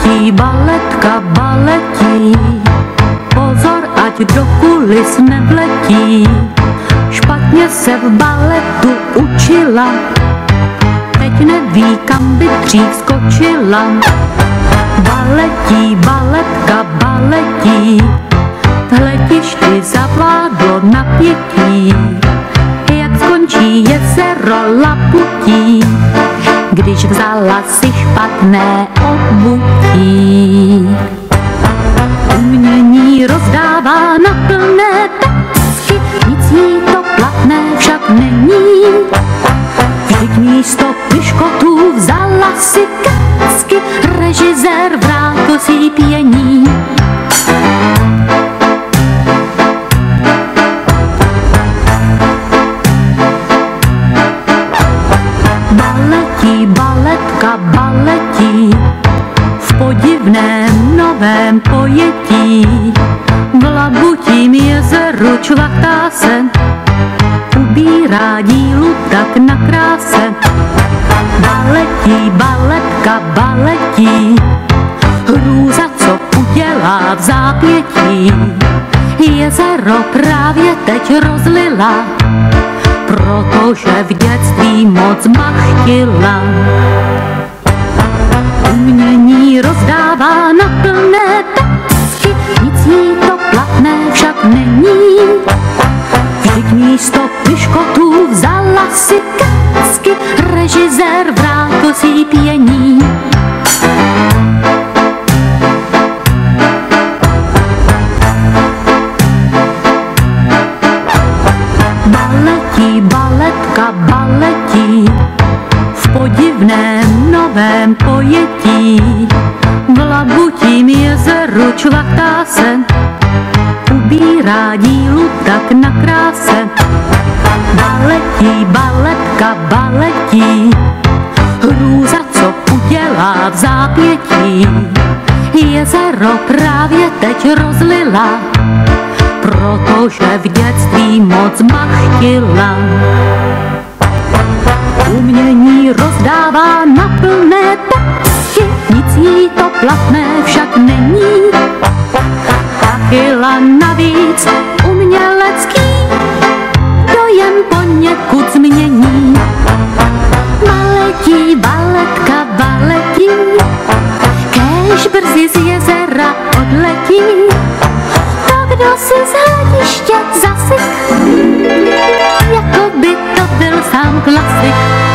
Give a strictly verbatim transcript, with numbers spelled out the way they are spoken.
Baletí, baletka, baletí, pozor, ať do kulis nevletí. Špatně se v baletu učila, teď neví, kam by dřív skočila. Baletí, baletka, baletí, v hledišti zavládlo napětí. Jak skončí jezero laputí, když vzala si špatné obutí. Umění rozdává na plné pecky, nic jí to platné však není. Vždyť místo piškotů vzala si kecky, režisér vrátil si pění. Baletí, baletka, baletí, v podivném novém pojetí. V labutím jezeru čvachtá se, ubírá dílu tak na kráse. Baletí, baletka, baletí, hrůza, co udělá v zápětí. Jezero právě teď rozlila, protože v dětství moc machtila. Umění rozdává na plné pecky, nic jí to platné však není. Vždyť místo piškotů vzala si kecky, režisér vrátil si pění. Baletí, baletka, baletí, v podivném novém pojetí. V labutím jezeru čvachtá se, ubírá dílu tak na kráse. Baletí, baletka, baletí, hrůza, co udělá v zápětí. Jezero právě teď rozlila, protože v dětství moc machtila. Umění rozdává na plné pecky, nic jí to platné však není. Chila navíc umělecký dojem poněkud změní. Baletí, baletka, baletí, kéž brzy z jezera odletí. To, kdo si z hlediště zasyk, jako by to byl sám klasik.